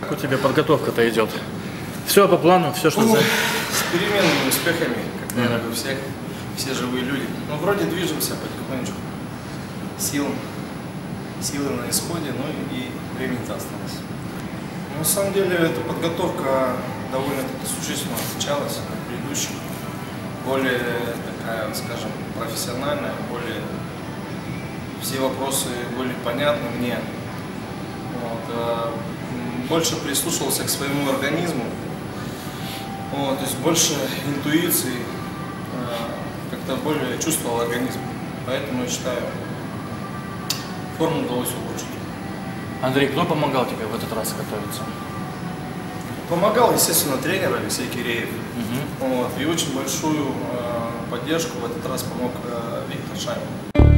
Как у тебя подготовка-то идет? Все по плану, все, что за... С переменными успехами, как, наверное, у всех, все живые люди. Ну, вроде движемся потихонечку. Силы на исходе, ну и времени-то осталось. Но, на самом деле, эта подготовка довольно-таки существенно отличалась от предыдущих. Более такая, скажем, профессиональная, более... Все вопросы были понятны мне. Вот, больше прислушивался к своему организму. Вот, то есть больше интуиции, как-то более чувствовал организм. Поэтому я считаю, форму удалось улучшить. Андрей, кто помогал тебе в этот раз готовиться? Помогал, естественно, тренер Алексей Киреев. Вот, и очень большую поддержку в этот раз помог Виктор Шайман.